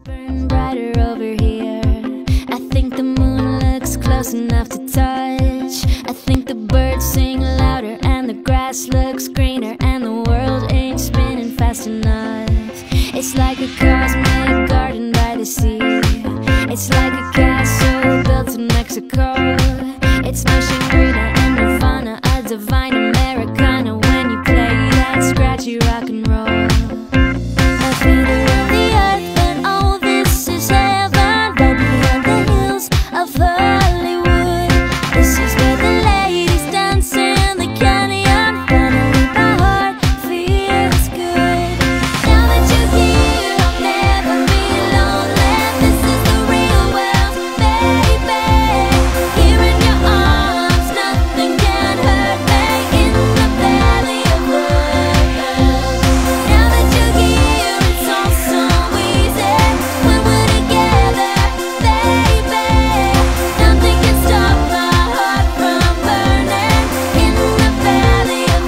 burn brighter over here. I think the moon looks close enough to touch. I think the birds sing louder and the grass looks greener, and the world ain't spinning fast enough. It's like a cosmic garden by the sea. It's like a castle built in Mexico. It's no Shangri-La and Nirvana, a divine Americana when you play that scratchy rock and roll. I feel the world, the earth, but all this is heaven, right beyond the hills of Hollywood. This is where the ladies dance in the canyon. Finally my heart feels good. Now that you're here, I'll never be lonely. This is the real world, baby. Here in your arms, nothing can hurt me. In the valley of love. Now that you're here, it's all so easy. When we're together, baby, nothing can stop my heart from burning. In the valley of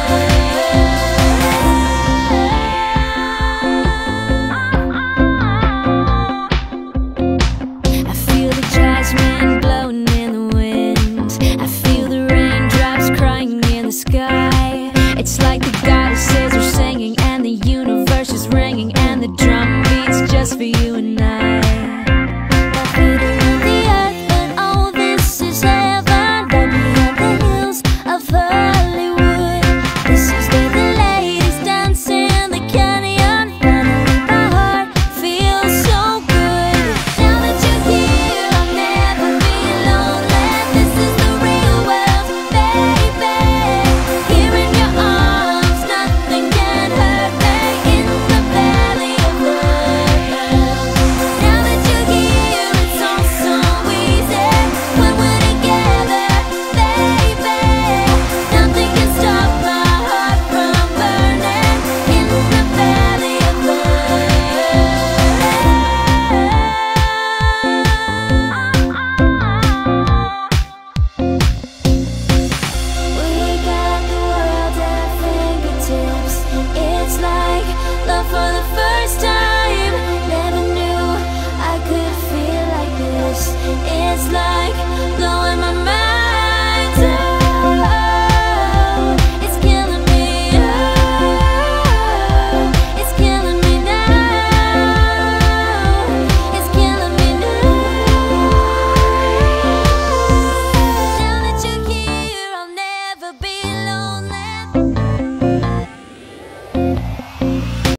love. I feel the jasmine blowing in the wind. I feel the raindrops crying in the sky. It's like the goddesses are singing and the universe is ringing, and the drum beats just for you and I.